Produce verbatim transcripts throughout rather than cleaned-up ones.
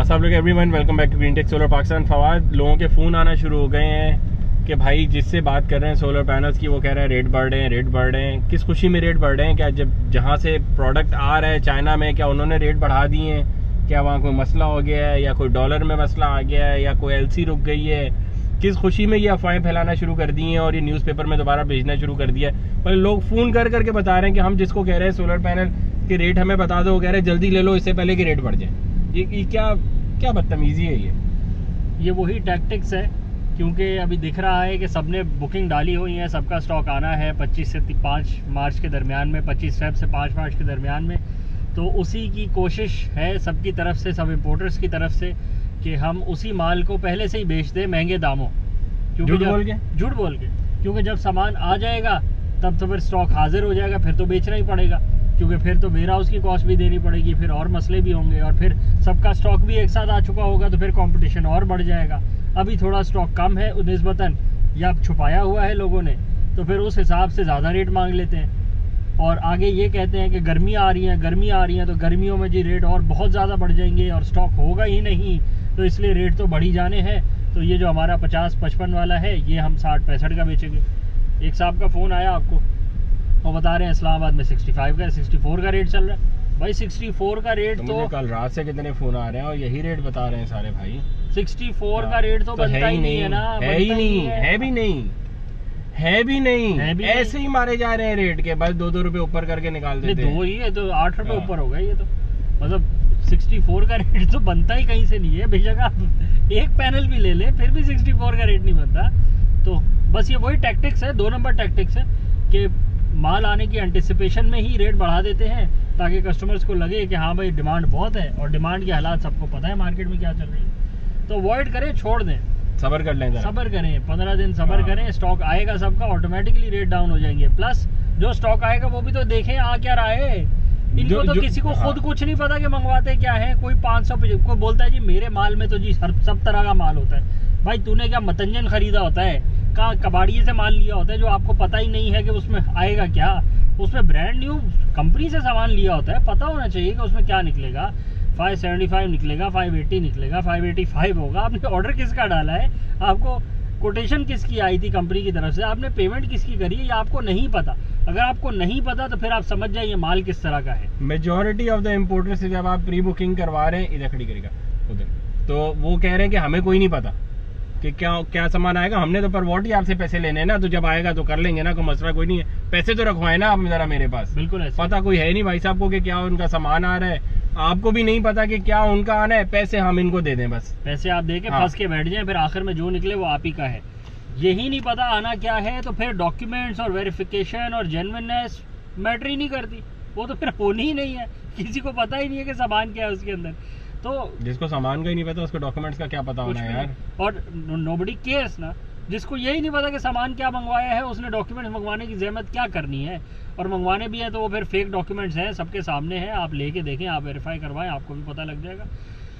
अस्सलाम वालेकुम everyone, welcome back to green tech solar Pakistan. Fawad, लोगों के फ़ोन आना शुरू हो गए हैं कि भाई जिससे बात कर रहे हैं सोलर पैनल्स की, वो कह रहे हैं रेट बढ़ रहे हैं रेट बढ़ रहे हैं। किस खुशी में रेट बढ़ रहे हैं? क्या जब जहाँ से प्रोडक्ट आ रहा है चाइना में, क्या उन्होंने रेट बढ़ा दिए हैं? क्या वहाँ कोई मसला हो गया है, या कोई डॉलर में मसला आ गया है, या कोई एलसी रुक गई है? किस खुशी में ये अफवाहें फैलाना शुरू कर दी हैं और ये न्यूज़पेपर में दोबारा भेजना शुरू कर दिया है? पर लोग फ़ोन कर करके बता रहे हैं कि हम जिसको कह रहे हैं सोलर पैनल के रेट हमें बता दो, वो कह रहे हैं जल्दी ले लो इससे पहले कि रेट बढ़ जाए। ये, ये क्या क्या बदतमीजी है? ये ये वही टैक्टिक्स है, क्योंकि अभी दिख रहा है कि सबने बुकिंग डाली हुई है, सबका स्टॉक आना है पच्चीस से पाँच मार्च के दरमियान में, पच्चीस फेब से पाँच मार्च के दरमियान में। तो उसी की कोशिश है सबकी तरफ से, सब इम्पोर्टर्स की तरफ से, कि हम उसी माल को पहले से ही बेच दें महंगे दामों। झूठ बोल के झूठ बोल के क्योंकि जब सामान आ जाएगा तब तो फिर स्टॉक हाजिर हो जाएगा, फिर तो बेचना ही पड़ेगा, क्योंकि फिर तो वेयर हाउस की कॉस्ट भी देनी पड़ेगी, फिर और मसले भी होंगे, और फिर सबका स्टॉक भी एक साथ आ चुका होगा तो फिर कंपटीशन और बढ़ जाएगा। अभी थोड़ा स्टॉक कम है निस्बतन, या छुपाया हुआ है लोगों ने, तो फिर उस हिसाब से ज़्यादा रेट मांग लेते हैं। और आगे ये कहते हैं कि गर्मी आ रही है गर्मी आ रही है तो गर्मियों में जी रेट और बहुत ज़्यादा बढ़ जाएंगे और स्टॉक होगा ही नहीं, तो इसलिए रेट तो बढ़ ही जाने हैं। तो ये जो हमारा पचास पचपन वाला है ये हम साठ पैंसठ का बेचेंगे। एक साहब का फ़ोन आया आपको, वो बता रहे हैं इस्लामाबाद में सिक्सटी फाइव का सिक्सटी फोर का रेट चल रहा है। भाई सिक्सटी फोर का रेट तो, तो कल रात से कितने फ़ोन आ रहे हैं और यही रेट बता रहे हैं सारे भाई। सिक्सटी फोर का रेट तो, तो बनता ही नहीं है ना, है ही नहीं, है भी नहीं, है भी नहीं, है भी ऐसे ही मारे जा रहे हैं रेट के, बस दो दो रुपए ऊपर करके निकाल देते हैं। दो ही है तो आठ रुपए ऊपर हो गए ये तो, मतलब सिक्सटी फोर का रेट तो बनता ही कहीं से नहीं है। बेशक आप एक पैनल भी ले ले फिर भी सिक्सटी फोर का रेट नहीं बनता। तो बस ये वही टैक्टिक्स है, दो नंबर टैक्टिक्स है कि माल आने की एंटिसिपेशन में ही रेट बढ़ा देते हैं ताकि कस्टमर्स को लगे कि हाँ भाई डिमांड बहुत है, और डिमांड के हालात सबको पता है मार्केट में क्या चल रही है। तो अवॉइड करें, छोड़ दें, सब्र कर लें, सब्र करें, पंद्रह दिन सब्र करें, स्टॉक आएगा सबका, ऑटोमेटिकली रेट डाउन हो जाएंगे। प्लस जो स्टॉक आएगा वो भी तो देखें आ क्या रहा है। इनको जो, तो जो, किसी को खुद कुछ नहीं पता कि मंगवाते क्या है। कोई पाँच सौ कोई बोलता है जी मेरे माल में तो जी हर सब तरह का माल होता है। भाई तूने क्या मतंजन खरीदा होता है, कहाँ कबाड़िए से माल लिया होता है जो आपको पता ही नहीं है कि उसमें आएगा क्या। उसमें ब्रांड न्यू कंपनी से सामान लिया होता है, पता होना चाहिए कि उसमें क्या निकलेगा। फाइव सेवेंटी फाइव निकलेगा, फाइव एटी निकलेगा, फाइव एटी फाइव होगा। आपने ऑर्डर किसका डाला है, आपको कोटेशन किसकी आई थी कंपनी की तरफ से, आपने पेमेंट किसकी करी है, ये आपको नहीं पता। अगर आपको नहीं पता तो फिर आप समझ जाइए माल किस तरह का है। मेजॉरिटी ऑफ द इम्पोर्टर्स से जब आप प्री बुकिंग करवा रहे हैं, इधर खड़ी करेगा उधर, तो वो कह रहे हैं कि हमें कोई नहीं पता कि क्या क्या सामान आएगा। हमने तो पर वोट ही आपसे पैसे लेने हैं ना, तो जब आएगा तो कर लेंगे ना, कोई मसला कोई नहीं है। पैसे तो रखवाए ना आप जरा मेरे पास। बिल्कुल पता कोई है नहीं भाई साहब को कि क्या उनका सामान आ रहा है, आपको भी नहीं पता कि क्या उनका आना है। पैसे हम इनको दे दें, बस पैसे आप दे के हाँ। फंस के बैठ जाएं, फिर आखिर में जो निकले वो आप ही का है। यही नहीं पता आना क्या है, तो फिर डॉक्यूमेंट्स और वेरिफिकेशन और जेन्युइननेस मैटर ही नहीं करती, वो तो फिर होनी ही नहीं है। किसी को पता ही नहीं है कि सामान क्या है उसके अंदर। तो जिसको सामान का ही नहीं पता उसको डॉक्यूमेंट्स का क्या पता होना है यार। और नोबडी केयर्स ना, जिसको यही नहीं पता कि सामान क्या मंगवाया है, उसने डॉक्यूमेंट्स मंगवाने की जहमत क्या करनी है। और मंगवाने भी है तो वो फिर फेक डॉक्यूमेंट्स हैं, सबके सामने हैं, आप लेके देखें, आप वेरीफाई करवाएं, आपको भी पता लग जाएगा।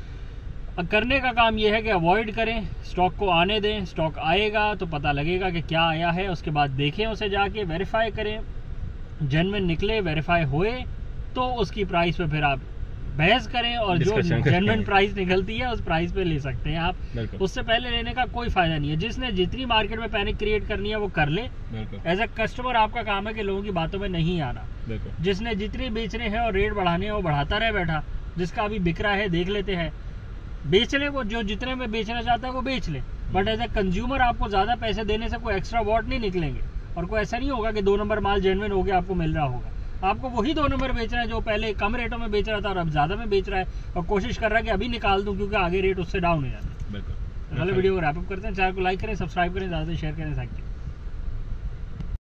अब करने का काम ये है कि अवॉइड करें, स्टॉक को आने दें, स्टॉक आएगा तो पता लगेगा कि क्या आया है, उसके बाद देखें उसे जाके, वेरीफाई करें, जेन्युइन निकले, वेरीफाई हुए तो उसकी प्राइस पे फिर आप बहस करें, और जो जेन्युइन प्राइस निकलती है उस प्राइस पे ले सकते हैं आप। उससे पहले लेने का कोई फायदा नहीं है। जिसने जितनी मार्केट में पैनिक क्रिएट करनी है वो कर ले। एज ए कस्टमर आपका काम है कि लोगों की बातों में नहीं आना। जिसने जितनी बेचने हैं और रेट बढ़ाने हैं वो बढ़ाता रहे बैठा, जिसका अभी बिक रहा है देख लेते हैं, बेच ले, वो जो जितने में बेचना चाहता है वो बेच ले। बट एज ए कंज्यूमर आपको ज्यादा पैसे देने से कोई एक्स्ट्रा वॉट नहीं निकलेंगे, और कोई ऐसा नहीं होगा कि दो नंबर माल जेन्युइन हो गया आपको मिल रहा होगा। आपको वही दो नंबर बेच रहा है जो पहले कम रेटों में बेच रहा था और अब ज्यादा में बेच रहा है, और कोशिश कर रहा है कि अभी निकाल दूं क्योंकि आगे रेट उससे डाउन हो जाता है। बिल्कुल। वीडियो को रैप अप करते हैं। चैनल को लाइक करें, सब्सक्राइब करें, ज्यादा शेयर करें।